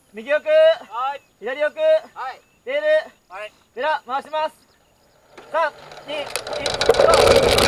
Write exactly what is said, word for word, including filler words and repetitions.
右奥、 はい。 左奥、 はい。 テール、 はい。 ベラ回します。さん、に、いち、ゴー。